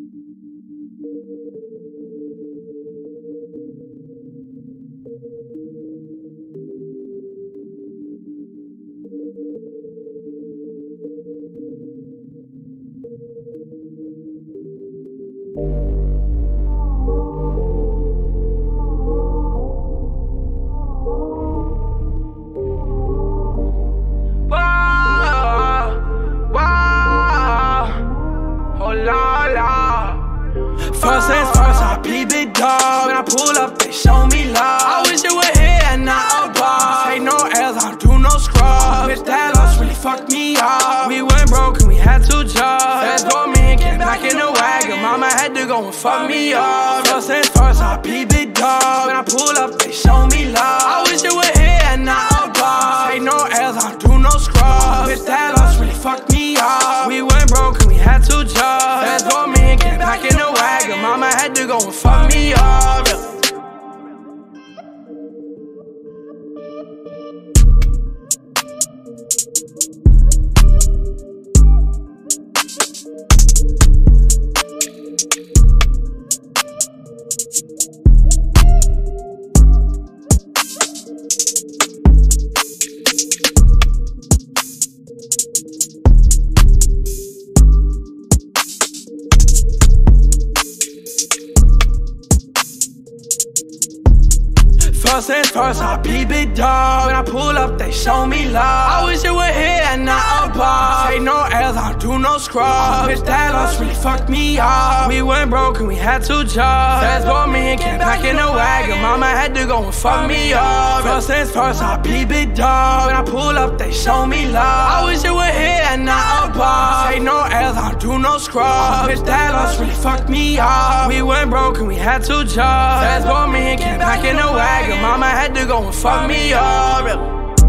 First things first, I be big dog. When I pull up, they show me love. I wish it were here and not above. Take no L's, I don't do no scrub. Bitch, that loss really fucked me up. We went broke and we had 2 jobs. Fast bought me and came back in the wagon. Mama had to go and fuck me up. First things first, I be big dog. When I pull up, they show me love. I wish it were here and not above. Take no L's, I don't do no scrub. Bitch, that loss really fucked me up. We went broke and we had 2 jobs. Fast bought me and came back in the wagon. Mama had to go and fuck me up. First things first, I be big dog. When I pull up, they show me love. I wish it were here and not above. Take no L's, I don't do no scrub. Bitch, that loss really fucked me up. We went broke and we had 2 jobs. Fast bought me and came back in the wagon. Mama had to go and fuck me up. First things first, I be big dog. When I pull up, they show me love. I wish it were here and not above. Take no L's, I don't do no scrub. Bitch, that loss really fucked me up. We went broke and we had 2 jobs. Fast bought me and came back in the wagon. Mama had to go and fuck me up.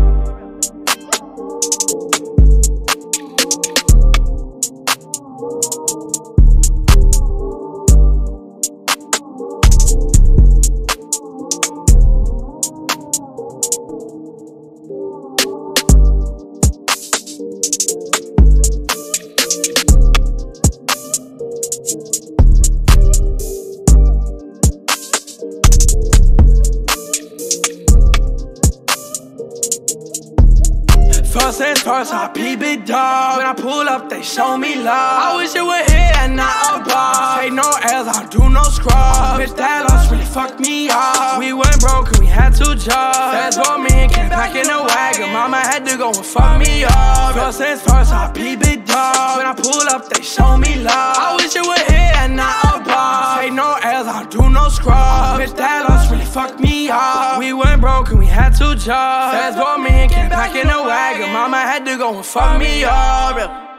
First things first, I be big dog. When I pull up, they show me love. I wish it were here and not above. Take no L's, I don't do no scrub. Bitch, that loss really fucked me up. We went broke and we had 2 jobs. Fast bought me and came back in the wagon. Mama had to go and fuck me up. First things first, I be big dog. When I pull up, they show me love. I wish it were here and not above. Take no L's, I don't do no scrub. Bitch, that loss really fucked me up. We went broke and we had 2 jobs. Fast bought me and came back in the wagon. Mama had to go and fuck me up.